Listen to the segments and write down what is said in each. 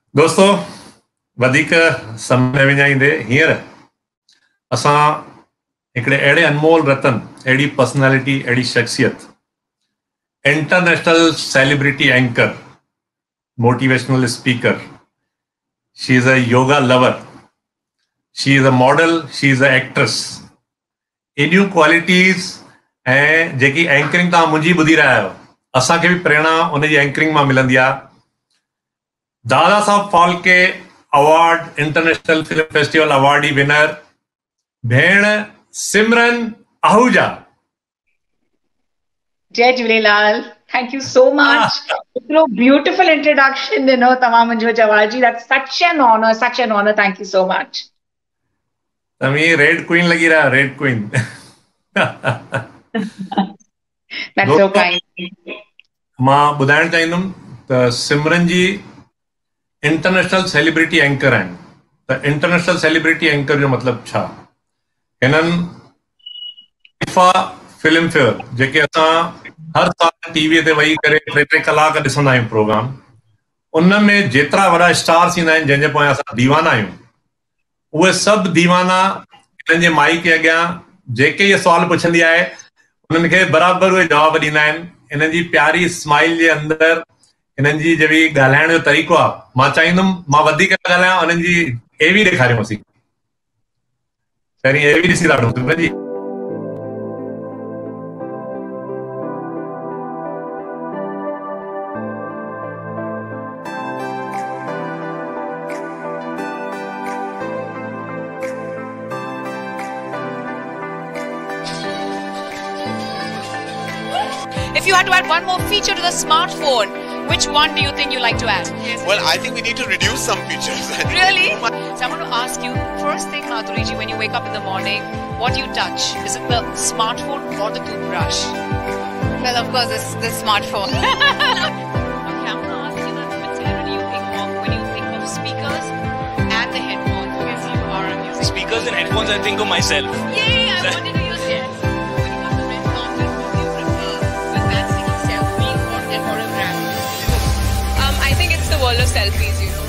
दोस्तों वधीक समय विञाईंदे हींअर असां हिकिड़े अहिड़े अनमोल रतन, अहिड़ी पर्सनैलिटी, अहिड़ी शख्सियत, international celebrity anchor, motivational speaker, she is a yoga lover, she is a model, she is a actress. एॾियूं क्वालिटीज़ ऐं जेकी एंकरिंग तव्हां मुंहिंजी ॿुधी रहिया आहियो, असांखे बि प्रेरणा उनजी एंकरिंग मां मिलंदी आहे। Dada Saheb Phalke award, international film festival awardee winner भेण सिमरन आहूजा। जय Jhulelal. Thank you so much. इतनो ब्यूटीफुल इंट्रोडक्शन ॾिनो तव्हां मुंहिंजो Jawahar ji. That's such an honour, such an honour. Thank you so much. तव्हीं रेड क्वीन लगी रहा, red queen. That's so kind. मां ॿुधाइण चाहींदुमि त Simran ji international celebrity anchor आहिनि। त इंटरनेशनल सेलिब्रिटी एंकर जो मतिलबु छा? हिननि इफ़ा फिल्म फेयर, जेके असां हर साल टीवीअ ते वेही करे 3-3 कलाक ॾिसंदा आहियूं प्रोग्राम, उन में जेतिरा वॾा स्टार्स ईंदा आहिनि जंहिंजे पोयां असां दीवाना आहियूं, उहे सभु दीवाना हिननि जे माइक जे अॻियां जेके इहे सुवाल पुछंदी आहे उन्हनि खे बराबरि उहे जवाब ॾींदा आहिनि। हिननि जी प्यारी स्माइल जे अंदरि हिननि जी जेकी ॻाल्हाइण जो तरीक़ो आहे, मां चाहींदुमि मां वधीक ॻाल्हायां, हुननि जी एवी ॾेखारियोसीं। पहिरीं एवी ॾिसी था वठूं सिमरन जी। If you had to add one more feature to the smartphone, which one do you think you like to add? Well, I think we need to reduce some features. Really? So I'm going to ask you, first thing, Madhuri ji, when you wake up in the morning, what do you touch? Is it the smartphone or the toothbrush? Well, of course, it's the smartphone. Okay, I'm going to ask you that, Matilda, do you think of when you think of speakers and the headphones? Because you are a music. Speakers and headphones, I think of myself. Yay! I wanted to use it. When you have the red carpet, what do you prefer? With dancing or selfies or their choreography? I think it's the world of selfies, you know.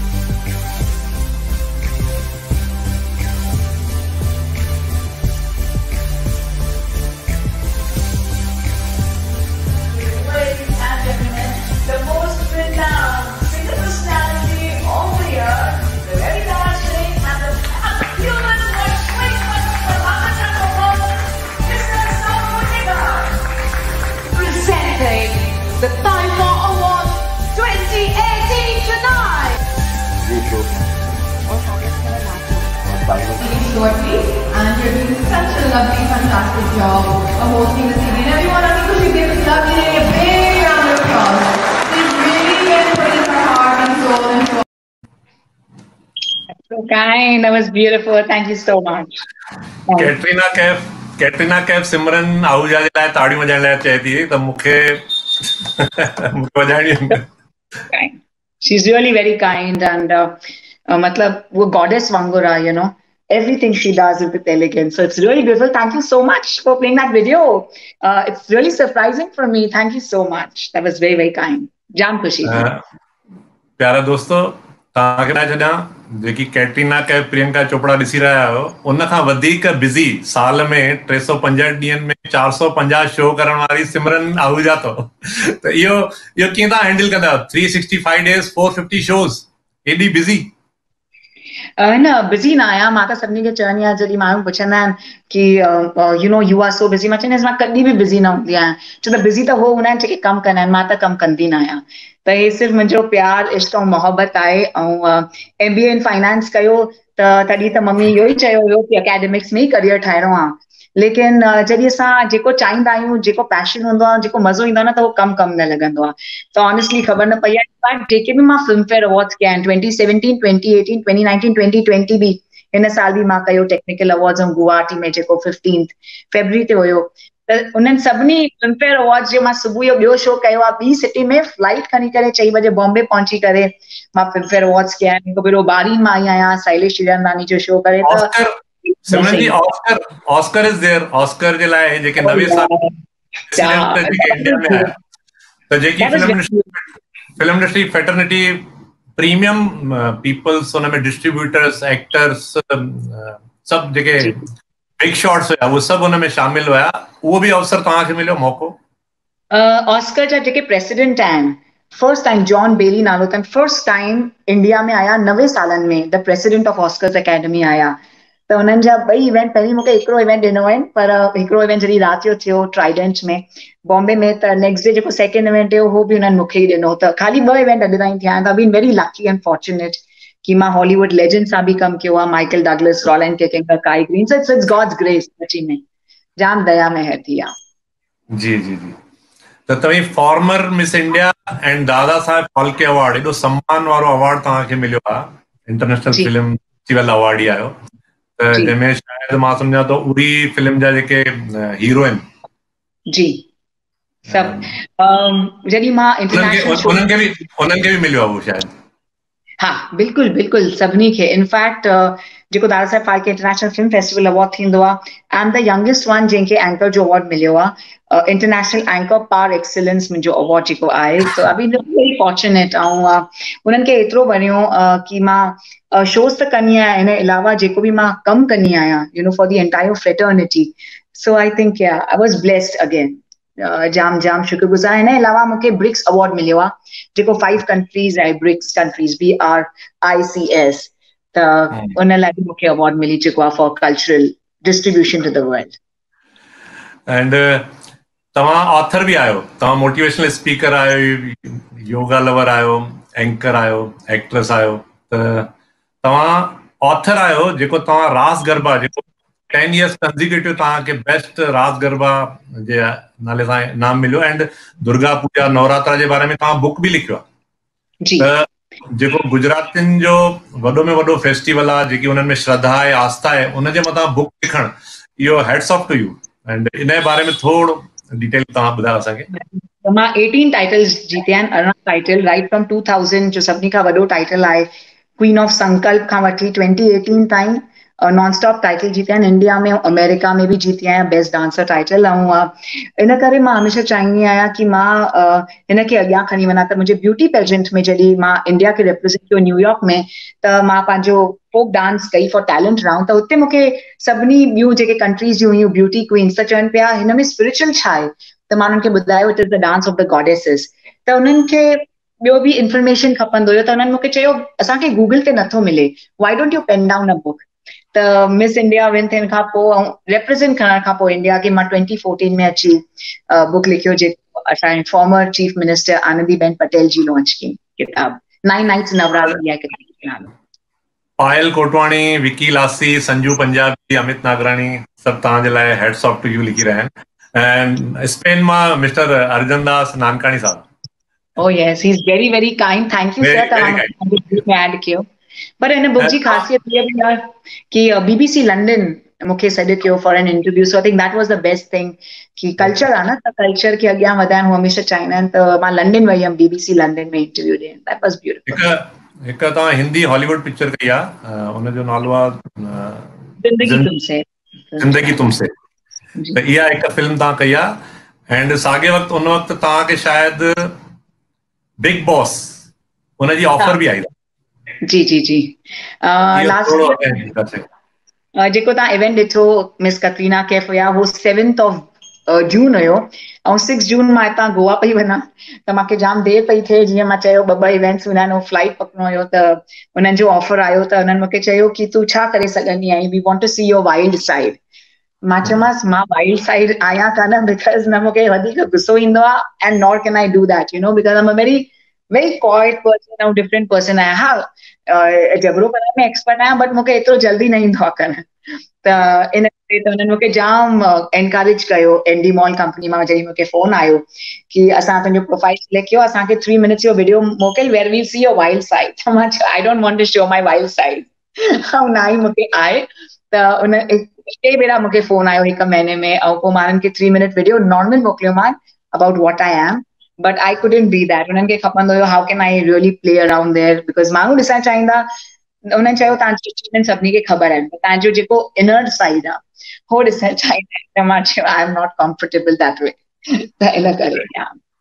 Ladies and gentlemen, the most renowned singer personality of the year, the very dashing and the human voice swing for Mr. Samunika, presenting the Taifa Award 2018 tonight. Shortly, and you're doing such a lovely, fantastic job of hosting this evening. Everyone, I think we should give this lovely lady a big round of applause. She's really been putting her heart and soul into it. That's so kind. That was beautiful. Thank you so much. Katrina Kaif सिमरन आहूजा जे लाइ ताड़ियूं वॼाइण लाइ चए थी त मूंखे वॼाइणी आहिनि। She's really very kind and matlab wo goddess wangura, you know. Everything she does is with elegance. So it's really beautiful. Thank you so much for playing that video. It's really surprising for me. Thank you so much. That was very, very kind. Jam khushi. प्यारा दोस्तों, तव्हांखे ॿुधाए छॾियां, जेकी कैटरीना कैफ प्रियंका चोपड़ा ॾिसी रहिया आहियो, उन खां वधीक बिज़ी साल में 365 ॾींहंनि में 450 शो करण वारी सिमरन आहूजा अथव। त इहो कीअं तव्हां हैंडल कंदा आहियो? 365 डेज़ 450 शोज़, एॾी बिज़ी? न बिज़ी न आहियां। मां त सभिनी खे चवंदी आहियां, जॾहिं माण्हू पुछंदा आहिनि कि you know you are so busy, मां चवंदी आहियां मां कॾहिं बि बिज़ी न हूंदी आहियां। छो त बिज़ी त हो हूंदा आहिनि जेके कमु कंदा आहिनि, मां त कमु कंदी न आहियां। त हे सिर्फ़ु मुंहिंजो प्यार, इश्क ऐं मोहबत आहे। ऐं MBA इन फाइनेंस कयो त तॾहिं त मम्मी इहो ई चयो हुयो कि एकेडमिक्स में ई करियर ठाहिणो आहे। लेकिन जॾहिं असां जेको चाहींदा आहियूं, जेको पैशन हूंदो आहे, जेको मज़ो ईंदो आहे न, त उहो कमु न लॻंदो आहे। त ऑनेस्टली ख़बर न पई आहे जेके बि मां फिल्म फेयर अवार्ड्स कया आहिनि, 2017, 2018, 2019, 2020 बि, हिन साल बि मां कयो टेक्निकल अवार्ड्स ऐं गुवाहाटी में जेको 15 फरवरी ते हुयो। त उन्हनि सभिनी फिल्म फेयर अवार्ड्स जो मां सुबुह जो ॿियो शो कयो आहे, ॿी सिटी में फ्लाइट खणी करे 4 बजे बॉम्बे पहुची करे मां फिल्म फेयर अवार्ड्स कया आहिनि। हिकु भेरो बारी मां आई आहियां शैलेश हीरानंदानी जो शो करे। Simran ji, Oscar is there. Oscar जे लाइ जेके नवे साल जेके इंडिया में आया, त जेकी film industry fraternity premium peoples हुन में डिस्ट्रीब्यूटर्स एक्टर्स सभु जेके बिग शॉट्स हुया उहे सभु हुन में शामिल हुया, उहो बि अवसर तव्हांखे मिलियो मौक़ो? ऑस्कर जा जेके प्रेसिडेंट आहिनि, फर्स्ट टाइम जॉन बेली नालो अथनि, फर्स्ट टाइम इंडिया में आया 90 सालनि में, the president of Oscars academy आया। त हुननि जा 2 इवेंट, पहिरीं मूंखे हिकिड़ो इवेंट ॾिनो आहिनि, पर हिकिड़ो इवेंट जॾहिं राति जो थियो ट्राइडेंट में बॉम्बे में, त नेक्स्ट डे जेको सेकेंड इवेंट हुयो उहो बि हुननि मूंखे ई ॾिनो। त ख़ाली 2 इवेंट अॼु ताईं थिया आहिनि। I been very lucky and fortunate कि मां हॉलीवुड लेजेंड सां बि कमु कयो आहे, Michael Douglas, Roland Kicking, Kai Greene. So it's God's grace सची में, जाम दया महर थी आहे। जी जी जी। त तव्हीं फॉर्मर मिस इंडिया एंड दादा साहेब फाल्के अवार्ड, एॾो सम्मान वारो अवार्ड तव्हांखे मिलियो आहे, इंटरनेशनल फिल्म फेस्टिवल अवार्ड ई आयो, त जंहिंमें शायदि मां सम्झां थो उरी फिल्म जा जेके हीरोइन जी सभु जॾहिं मां उन्हनि खे बि मिलियो आहे उहो शायदि? हा बिल्कुलु बिल्कुलु, सभिनी खे। इनफैक्ट जेको Dada Saheb Phalke international film festival award थींदो आहे, I am the youngest one जंहिंखे एंकर जो अवार्ड मिलियो आहे, इंटरनेशनल एंकर पार एक्सीलेंस मुंहिंजो अवार्ड जेको आहे। So I been very fortunate. ऐं उन्हनि खे एतिरो वणियो कि मां शोज़ त कंदी आहियां, हिन अलावा जेको बि मां कमु कंदी आहियां, you know, for the entire fraternity. So I think I was blessed again, जाम जाम शुक्रगुज़ार। हिन अलावा मूंखे ब्रिक्स अवार्ड मिलियो आहे, जेको 5 कंट्रीज़ आहे, ब्रिक्स कंट्रीज़, BRICS, त उन लाइ बि मूंखे अवार्ड मिली चुको आहे for cultural distribution to the world. And तव्हां ऑथर बि आहियो, तव्हां मोटिवेशनल स्पीकर आहियो, योगा लवर आहियो, एंकर आहियो, एक्ट्रेस आहियो, त तव्हां ऑथर आहियो जेको तव्हां रास गरबा, जेको 10 years कंसेक्यूटिव तव्हांखे बेस्ट रास गरबा जे नाले सां इनाम मिलियो, एंड दुर्गा पूजा नवरात्रा जे बारे में तव्हां बुक बि लिखियो आहे। त जेको गुजरातियुनि जो वॾो में वॾो फेस्टिवल आहे, जेकी हुननि में श्रद्धा आहे, आस्था आहे, उनजे मथां बुक लिखणु, इहो hats off to you. And इन जे बारे में थोरो डिटेल तव्हां ॿुधायो असांखे। मां 18 टाइटल्स जीतिया आहिनि, 18 टाइटल, राइट फ्रॉम 2000 जो सभिनी खां वॾो टाइटल आहे, क्वीन ऑफ संकल्प खां वठी 2018 ताईं नॉन स्टॉप टाइटल जीतिया आहिनि, इंडिया में, अमेरिका में बि जीती आहियां बेस्ट डांसर टाइटल। ऐं इन करे मां हमेशह चाहींदी आहियां कि मां हिन खे अॻियां खणी वञा। त मुंहिंजे ब्यूटी पेजेंट में जॾहिं मां इंडिया खे रिप्रेज़ेंट कयो न्यूयॉर्क में, त मां पंहिंजो फोक डांस कई फॉर टैलेंट राउंड। त हुते मूंखे सभिनी ॿियूं जेके कंट्रीज़ जूं हुयूं ब्यूटी क्वीन्स, त चवनि पिया हिन में स्पिरिचुअल छा आहे? त मां हुननि खे ॿुधायो it is the dance of the goddesses. त उन्हनि खे ॿियो बि इंफॉर्मेशन खपंदो हुयो, त हुननि मूंखे चयो असांखे गूगल ते नथो मिले, why don't you pen down a book. त मिस इंडिया विन थियण खां पोइ ऐं रिप्रेज़ेंट करण खां पोइ इंडिया खे, मां 2014 में अची बुक लिखियो, जेको असांजे former chief minister Anandiben Patel ji launch कई किताब, 9 Nights नवरात्रि आहे किताब जो नालो। पायल कोटवाणी, विकी लासी, संजू पंजाबी, अमित नागराणी, सभु तव्हांजे लाइ हैट्स ऑफ टू यू लिखी रहिया आहिनि। ऐं स्पेन मां mister Arjan Das Nankani Sahab. Oh yes, he's very very kind. Thank you sir, तव्हां मूंखे ऐड कयो। पर हिन बुक जी ख़ासियत इहा बि आहे कि BBC लंडन मूंखे सॾु कयो for an interview. So I think that was the best thing कि कल्चर आहे न, त कल्चर खे अॻियां वधाइण हू हमेशह चाहींदा आहिनि। त मां लंडन वई हुयमि BBC लंडन में इंटरव्यू ॾियण। That was beautiful. हिकु तव्हां हिंदी हॉलीवुड पिक्चर कई आहे, हुनजो नालो आहे ज़िंदगी तुमसे। त इहा हिकु फिल्म तव्हां कई आहे, एंड साॻे वक़्तु उन वक़्तु तव्हांखे शायदि बिग बॉस हुनजी ऑफर बि आई। जी जी जी। लास्ट जेको तव्हां इवेंट ॾिठो मिस कतरीना कैफ हुया, वो 7th of जून हुयो, ऐं 6 जून मां हितां गोवा पई वञा, त मूंखे जाम देरि पई थिए। जीअं मां चयो 2 इवेंट्स हूंदा आहिनि, फ्लाइट पकड़ो हुयो, त हुननि जो ऑफर आयो, त हुननि मूंखे चयो कि तूं छा करे सघंदी आहीं, we want to see your wild side. मां चयोमांसि मां वाइल्ड साइड आहियां कान, बिकॉज़ न मूंखे वधीक गुस्सो ईंदो आहे, and nor can I do that, you know, because I am a very quiet person ऐं डिफरेंट पर्सन आहियां। हा झगड़ो करण में एक्सपर्ट आहियां, बट मूंखे एतिरो जल्दी न ईंदो आहे करणु। त इन करे त हुननि मूंखे जाम एनकरेज कयो। एनडी मॉल कंपनी मां जॾहिं मूंखे फोन आयो कि असां तुंहिंजो प्रोफाइल सिलेक्ट कयो, असांखे 3 minutes जो वीडियो मोकिल where we see your wild side. त मां चयो I don't want to show my wild side, ऐं ना ई मूंखे आहे। त उन 2 भेरा मूंखे फोन आयो 1 महीने में, ऐं पोइ मां हुननि खे 3 minute वीडियो नॉर्मल मोकिलियो मान about what I am, but I couldn't be that. हुननि खे खपंदो हुयो how can I really play around there, because माण्हू ॾिसणु चाहींदा। हुननि चयो तव्हांजी अचीवमेंट सभिनी खे ख़बर आहिनि, तव्हांजो जेको इनर साइड आहे हो ॾिसणु चाहींदा आहिनि। त मां चयो I am not comfortable that way, त इन करे।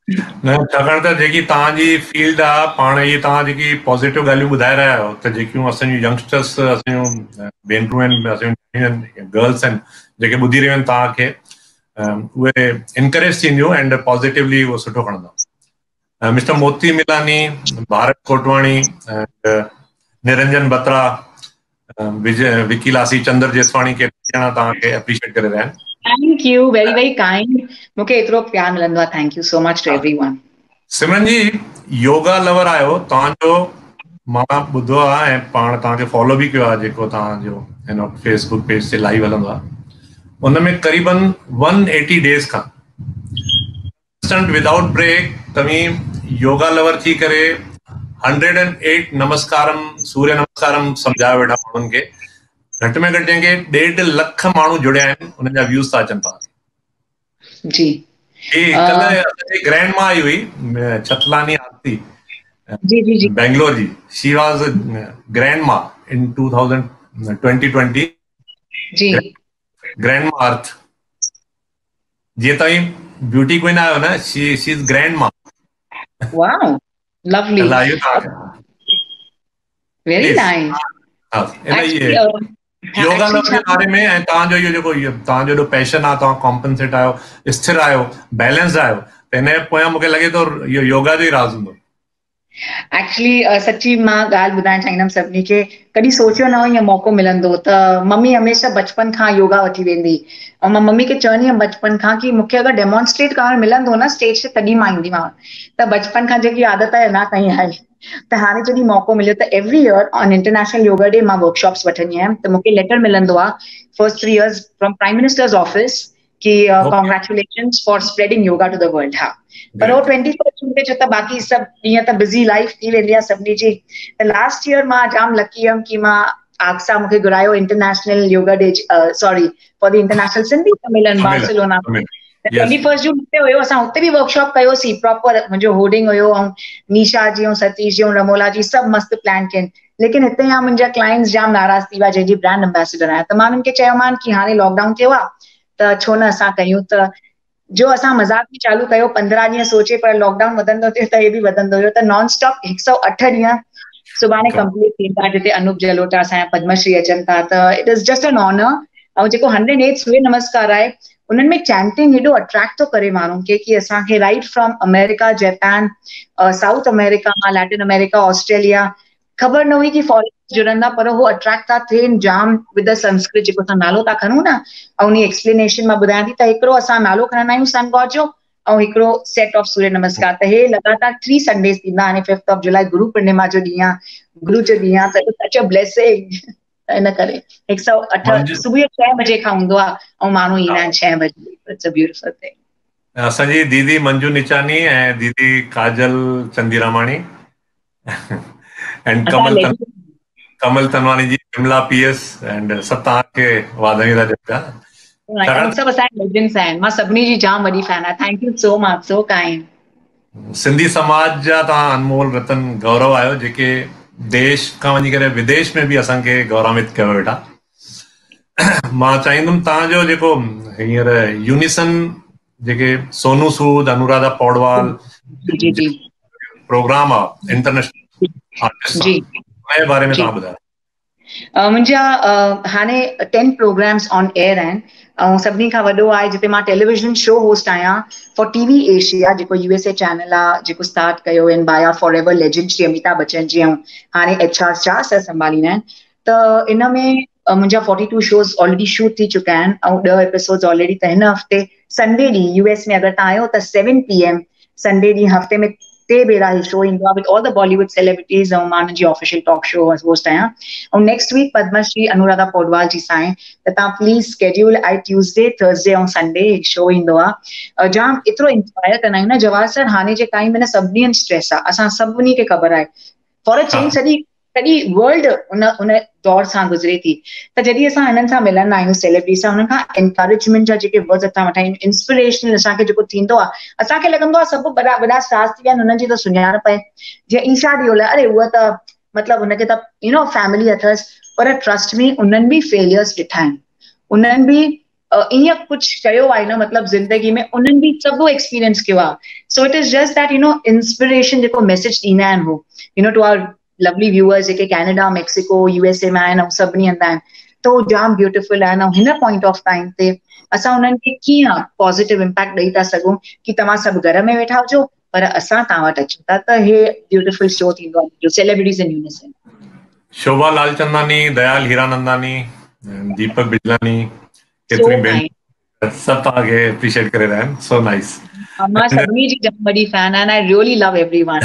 न छाकाणि त जेकी तव्हांजी फील्ड आहे पाण इहे तव्हां जेकी पॉज़िटिव ॻाल्हियूं ॿुधाए रहिया आहियो त जेकियूं असांजूं यंगस्टर्स असांजूं भेनरूं आहिनि असांजूं गर्ल्स आहिनि जेके ॿुधी रहियूं आहिनि तव्हांखे उहे इनकरेज थींदियूं एंड पॉज़िटिवली उहो सुठो खणंदा। मिस्टर मोती मिलानी, भारत कोटवाणी, निरंजन बत्रा, विकी लासी, चंद्र जेसवाणी के ॼणा तव्हांखे एप्रिशिएट करे रहिया आहिनि। Thank you, very very kind. मूंखे एतिरो प्यार मिलंदो आहे। Thank you so much to everyone. Simran ji yoga lover आहियो, तव्हांजो मां ॿुधो आहे ऐं पाण तव्हांखे फॉलो बि कयो आहे जेको तव्हांजो हिन फेसबुक पेज ते लाइव हलंदो आहे, उनमें करीबन 180 डेज़ खां विदाउट ब्रेक तव्हीं योगा लवर थी करे 108 नमस्कारम सूर्य नमस्कारम सम्झाए वेठा माण्हुनि खे। घटि में घटि जंहिंखे 1.5 लख माण्हू जुड़िया आहिनि उन्हनि जा व्यूज़ था अचनि तव्हांखे। जी कल्ह ग्रैंड मां आई हुई छतलानी आरती जी जी जी Bangalore ji, she was grand मां इन 2020 जी ग्रैंड मां अर्थ। जीअं तव्हीं ब्यूटी क्वीन आहियो न, शी इज ग्रैंड मां। Wow lovely, very nice. Yoga lover जे बारे में ऐं तव्हांजो इहो जेको तव्हांजो एॾो पैशन आहे, तव्हां कॉम्पनसेट आहियो, स्थिर आहियो, बैलेंस्ड आहियो, त हिन जे पोयां मूंखे लॻे थो इहो योगा जो ई राज़ हूंदो। एक्चुअली सची मां ॻाल्हि ॿुधाइणु चाहींदमि सभिनी खे, कॾहिं सोचियो न हो ईअं मौक़ो मिलंदो त मम्मी हमेशह बचपन खां योगा वठी वेंदी ऐं मां मम्मी खे चवंदी हुयमि बचपन खां कि मूंखे अगरि डेमोन्स्ट्रेट करणु मिलंदो न स्टेज ते तॾहिं मां ईंदीमांव। त बचपन खां जेकी आदत आहे न कई आहे, त हाणे जॾहिं मौक़ो मिलियो त every year on international yoga day मां वर्कशॉप्स वठंदी आहियां। त मूंखे लेटर मिलंदो आहे first 3 years from prime minister's office कि congratulations for spreading yoga to the world. हा, पर वो 21st जून ते छो त बाक़ी सभु ॾींहं त बिज़ी लाइफ थी वेंदी आहे सभिनी जी। त लास्ट ईयर मां जाम लकी हुयमि कि मां आगसा मूंखे घुरायो international yoga day, sorry for the international Sindhi Sammelan Barcelona. 21st जून ते हुयो, असां हुते बि वर्कशॉप कयोसीं प्रॉपर, मुंहिंजो होर्डिंग हुयो ऐं निशा जी ऐं सतीश जी ऐं रमोला जी सभु मस्तु प्लान कयनि। लेकिन हिते या मुंहिंजा क्लाइंट्स जाम नाराज़ थी विया जंहिंजी ब्रांड एम्बेसडर आहियां। त मां हुननि खे चयोमांनि कि हाणे लॉकडाउन थियो आहे त छो न असां कयूं। त जो असां मज़ाक बि चालू कयो 15 ॾींहं सोचे, पर लॉकडाउन वधंदो थियो त हे बि वधंदो हुयो। त नॉन स्टॉप 108 ॾींहं सुभाणे कंप्लीट थींदा, जिते अनूप जलोटा असांजा पद्मश्री अचनि था। त it is just an honour. ऐं जेको 108 सूर्य नमस्कार आहे उन्हनि में चैंटिंग हेॾो अट्रैक्ट थो करे माण्हुनि खे कि असांखे right from America, Japan, South America, Latin America, Australia, ख़बर न हुई कि फॉरेनर्स जुड़ंदा, पर उहो अट्रैक्ट था थियनि जाम विद द संस्कृत जेको असां नालो था खणूं न। ऐं उन एक्सप्लेनेशन मां ॿुधायां थी त हिकिड़ो असां नालो खणंदा आहियूं सन गॉड जो ऐं हिकिड़ो सेट ऑफ सूर्य नमस्कार। त हे लगातार 3 संडेज थींदा। हाणे 5th जुलाई गुरु पूर्णिमा जो ॾींहुं आहे, गुरु जो ॾींहुं आहे, त सच अ ब्लेसिंग। इन करे 108 सुबुह जो 6 बजे खां हूंदो आहे ऐं माण्हू ईंदा आहिनि 6 बजे। It's a beautiful thing. असांजी दीदी मंजू निचानी ऐं दीदी Kajal Chandiramani and Kamal Tanwani ji, Vimla PS and सभु तव्हांखे वाधायूं था ॾियां। सभु असांजा लेजेंड्स आहिनि। मां सभिनी जी जाम वॾी फैन आहियां। Thank you so much, so kind. Sindhi Samaj जा तव्हां अनमोल रतन गौरव आहियो, जेके देश खां वञी करे विदेश में बि असांखे गौरवान्वित कयो वेठा। मां चाहींदुमि तव्हांजो जेको हींअर यूनिसन जेके सोनू सूद, अनुराधा पौडवाल प्रोग्राम आहे इंटरनेशनल आर्टिस्ट, उनजे बारे में तव्हां ॿुधायो। मुंहिंजा हाणे 10 प्रोग्राम्स ऑन एयर आहिनि ऐं सभिनी खां वॾो आहे जिते मां टेलीविजन शो होस्ट आहियां फॉर TV एशिया, जेको USA चैनल आहे, जेको स्टार्ट कयो in by our forever legend Shri Amitabh Bachchan ji ऐं हाणे HR शाह सर संभालींदा आहिनि। त इन में मुंहिंजा 42 शोज़ ऑलरेडी शूट थी चुका आहिनि ऐं 10 एपिसोड्स ऑलरेडी। त हिन हफ़्ते संडे ॾींहुं US में अगरि तव्हां आहियो त 7 PM संडे ॾींहुं हफ़्ते में 3 भेरा ही शो ईंदो आहे with all the Bollywood celebrities ऐं मां हुनजी ऑफिशियल टॉक शो होस्ट आहियां। ऐं नेक्स्ट वीक पद्मश्री अनुराधा पौडवाल जी सां आहे। त तव्हां please schedule I Tuesday, Thursday ऐं संडे शो ईंदो आहे। जाम एतिरो इंस्पायर कंदा आहियूं न जवाहर सर, हाणे जे टाइम में न सभिनी हंधि स्ट्रेस आहे, असां सभिनी खे ख़बर आहे। फॉर अ चेंज सॼी वर्ल्ड उन दौर सां गुज़रे थी। त जॾहिं असां हिननि सां मिलंदा आहियूं सेलिब्रिटी सां, हुननि खां एनकरेजमेंट जा जेके वर्ड्स असां वठा आहियूं, इंस्पिरेशनल असांखे जेको थींदो आहे, असांखे लॻंदो आहे सभु वॾा स्टार्स थी विया आहिनि, हुननि जी त सुञाणप आहे। जीअं ईशा ॾियोल, अरे उहा त मतिलबु हुनखे त फैमिली अथसि, पर ट्रस्ट मी उन्हनि बि फेलियर्स ॾिठा आहिनि, उन्हनि बि ईअं कुझु कयो आहे न मतिलबु ज़िंदगी में उन्हनि बि सभु एक्सपीरियंस कयो आहे so it is just that inspiration जेको मैसेज ॾींदा आहिनि हो टू आवर लवली व्यूअर्स जेके कैनेडा मैक्सिको USA में आहिनि ऐं सभिनी हंधि आहिनि त उहो जाम ब्यूटिफुल आहिनि ऐं हिन पॉइंट ऑफ टाइम ते असां उन्हनि खे कीअं पॉज़िटिव इम्पैक्ट ॾेई था सघूं कि तव्हां सभु घर में वेठा हुजो पर असां तव्हां वटि अचूं था त हे ब्यूटिफुल शो थींदो आहे जो celebrities in Unison Shobha Lalchandani, Dayal Hiranandani, Deepak Bijlani, so केतिरी भेण नाइस सभु तव्हांखे एप्रिशिएट करे रहिया आहिनि. So nice. मां सभिनी जी जाम वॾी फैन आहियां आई रियली लव एवरीवन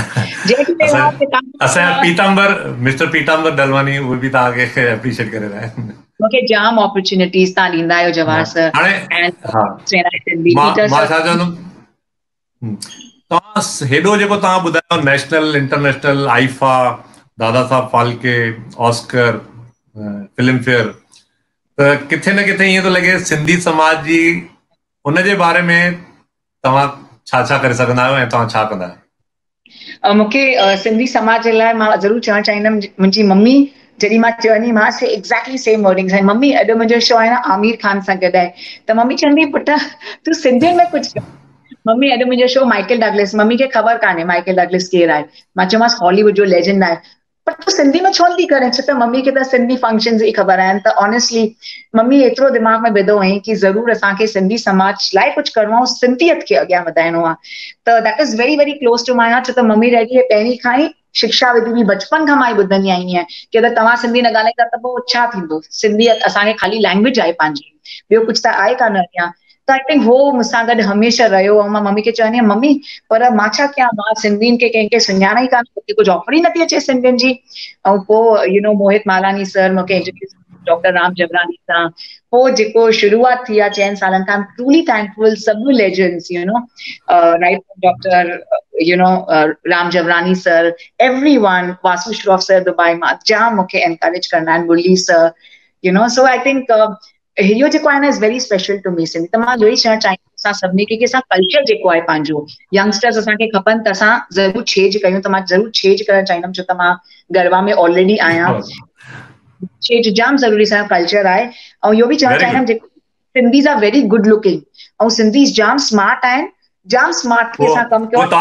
असांजा मिस्टर पीतांबर दलवानी उहे बि तव्हांखे एप्रिशिएट करे रहिया आहिनि. मूंखे जाम अपॉर्चुनिटीज़ तव्हां ॾींदा आहियो जवाहर सर हाणे मां छा चवंदुमि तव्हां हेॾो जेको तव्हां ॿुधायो national international IIFA, Dada Saheb Phalke, Oscar, Filmfare, त किथे न किथे ईअं थो लॻे सिंधी समाज जी उनजे बारे में तव्हां छा छा करे सघंदा आहियो ऐं तव्हां छा कंदा आहियो? मूंखे सिंधी समाज जे लाइ मां ज़रूरु चवणु चाहींदमि मुंहिंजी मम्मी जॾहिं मां चवंदीमांसि एक्ज़ैक्टली सेम वर्डिंग्स आहिनि मम्मी अॼु मुंहिंजो शो आहे न आमिर खान सां गॾु आहे त मम्मी चवंदी पुट तूं सिंधियुनि में कुझु कर मम्मी अॼु मुंहिंजो शो माइकल डगलस मम्मी खे ख़बर कान्हे माइकल डगलस केरु आहे मां चयोमांसि हॉलीवुड जो लेजेंड आहे पर तूं सिंधी में छो नथी करे छो त मम्मी खे त सिंधी फंक्शन्स ई ख़बर आहिनि त ऑनेस्टली मम्मी एतिरो दिमाग़ में विधो हुई कि ज़रूरु असांखे सिंधी समाज लाइ कुझु करिणो आहे सिंधियत खे अॻियां वधाइणो आहे त that is very very close to my heart छो त मम्मी डैडी पहिरीं खां ई शिक्षा विधि बि बचपन खां मां ॿुधंदी आई आहियां कि अगरि तव्हां सिंधी न ॻाल्हाईंदा त पोइ छा थींदो सिंधियत असांखे ख़ाली लैंग्वेज आहे पंहिंजी ॿियो कुझु त आहे कान अॻियां त आई थिंक हो मूंसां गॾु हमेशह रहियो ऐं मां मम्मी खे चवंदी आहियां मम्मी पर मां छा कयां मां सिंधियुनि खे कंहिंखे सुञाणा ई कान मूंखे कुझु ऑफर ई नथी अचे सिंधियुनि जी ऐं पोइ मोहित मालानी सर मूंखे इंट्रोड्यूस डॉक्टर राम जबरानी सां पोइ जेको शुरूआत थी आहे 6 सालनि खां ट्रूली थैंकफुल सभु legends right doctor Ram Jabrani sir everyone Vasu Shroff sir Dubai मां जाम मूंखे एनकरेज कंदा आहिनि Murli sir so I think इहो जेको आहे न is very special to me Sindhi त मां इहो ई चवणु चाहींदमि असां सभिनी खे कि असां कल्चर जेको आहे पंहिंजो यंगस्टर्स असांखे खपनि त असां ज़रूरु छेज कयूं त मां ज़रूरु छेज करणु चाहींदमि छो त मां गरबा में ऑलरेडी आहियां छेज जाम ज़रूरी असांजो कल्चर आहे ऐं इहो बि चवणु चाहींदमि जेको Sindhis are very good looking ऐं सिंधीज़ जाम स्मार्ट आहिनि जाम स्मार्ट खे असां कमु कयो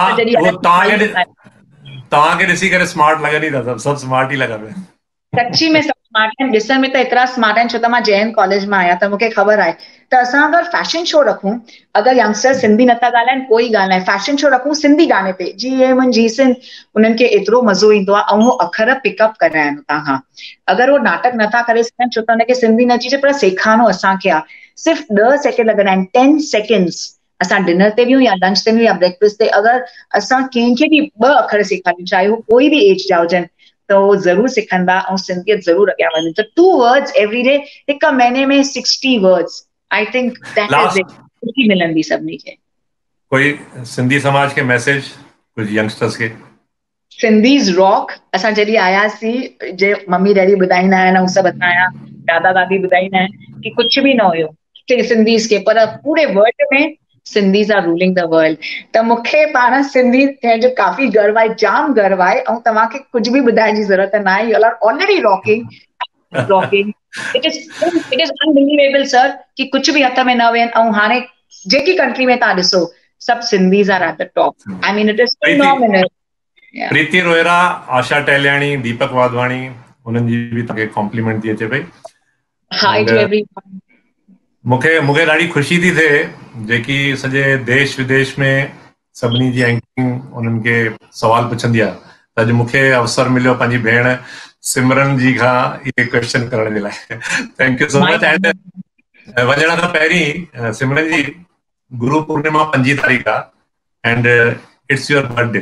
तव्हांखे ॾिसी करे स्मार्ट लॻनि ई था सभु स्मार्ट ई लॻा पिया सची में स्मार्ट आहिनि ॾिसण में त एतिरा स्मार्ट आहिनि छो त मां जैन कॉलेज मां आहियां त मूंखे ख़बर आहे त असां अगरि फैशन शो रखूं अगरि यंगस्टर सिंधी नथा ॻाल्हाइनि कोई ॻाल्हि नाहे फैशन शो रखूं सिंधी गाने ते जी मुंहिंजी सिंध उन्हनि खे एतिरो मज़ो ईंदो आहे ऐं उहो अखर पिकअप कंदा आहिनि हुतां खां अगरि उहो नाटक नथा करे सघनि छो त हुनखे सिंधी न अचे पर सेखारिणो असांखे आहे सिर्फ़ु 10 सेकेंड लॻंदा आहिनि 10 सेकेंड्स असां डिनर ते बि या लंच ते बि या ब्रेकफास्ट ते अगरि असां कंहिंखे बि 2 अखर सेखारियूं चाहे उहो कोई बि एज जा हुजनि तो ज़रूरु सिखंदा ऐं सिंधियत ज़रूरु अॻियां वञे त 2 वर्ड्स एवरी डे हिकु महीने में 60 words I think that is it ख़ुशी मिलंदी सभिनी खे कोई सिंधी समाज के मैसेज कुछ यंगस्टर्स के सिंधीज़ रॉक असां जॾहिं आयासीं जे मम्मी डैडी ॿुधाईंदा आहिनि ऐं सभु असांजा दादा दादी ॿुधाईंदा आहिनि कि कुझु बि न हुयो सिंधीज़ के पर पूरे वर्ल्ड में Sindhis are ruling the world त मूंखे पाण सिंधी थियण जो काफ़ी गर्व आहे जाम गर्व आहे ऐं तव्हांखे कुझु बि ॿुधाइण जी ज़रूरत न आहे you are already rocking it is unbelievable sir कि कुझु बि हथ में न वेहनि ऐं हाणे जेकी कंट्री में तव्हां ॾिसो सभु Sindhis are at the top I mean it is phenomenal Preeti Rohira, Asha Tahliani, Deepak Wadhwani उन्हनि जी बि तव्हांखे कॉम्प्लीमेंट थी अचे पई हाय टू एवरीवन मूंखे ॾाढी ख़ुशी थी थिए जेकी सॼे देश विदेश में सभिनी जी एंकरिंग उन्हनि खे सवाल पुछंदी आहे त अॼु मूंखे अवसर मिलियो पंहिंजी भेण सिमरन जी खां इहे क्वेश्चन करण जे लाइ thank you so much and वञण खां पहिरीं सिमरन जी गुरु पूर्णिमा 5 तारीख़ आहे and it's your birthday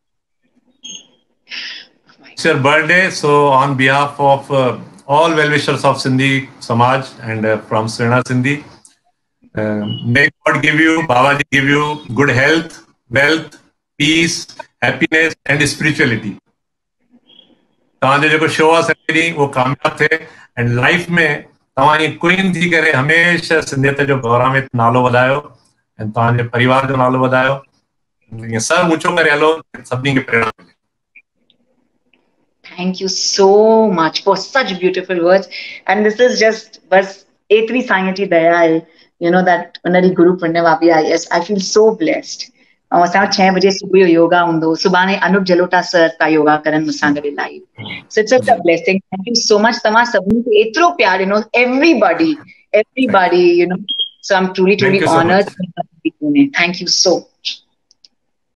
your birthday, so on behalf of all well-wishers of Sindhi Samaj and from Srina Sindhi, may God give you, Babaji give you good health, wealth, peace, happiness and spirituality. तव्हांजो जेको show आहे सॼी वो कामयाब थिए and life में तव्हां इहे क्वीन थी करे हमेशह सिंधियत जो गौरवान्वित नालो वधायो ऐं तव्हांजे परिवार जो नालो वधायो ईअं सभु ऊंचो करे हलो सभिनी खे प्रेरणा मिले Thank you so much for such beautiful words. And this is just बस एतिरी साईं जी दया आहे that उनजी गुरु पुण्यवा बि आई. Yes, I feel so blessed. ऐं असां 6 बजे सुबुह जो योगा हूंदो. सुभाणे अनुप जलोटा सर था योगा करनि मूंसां गॾु live. So it's such a blessing. Thank you so much. तव्हां सभिनी खे एतिरो प्यार, everybody, So I'm truly Thank you so honored. much. Thank you so much.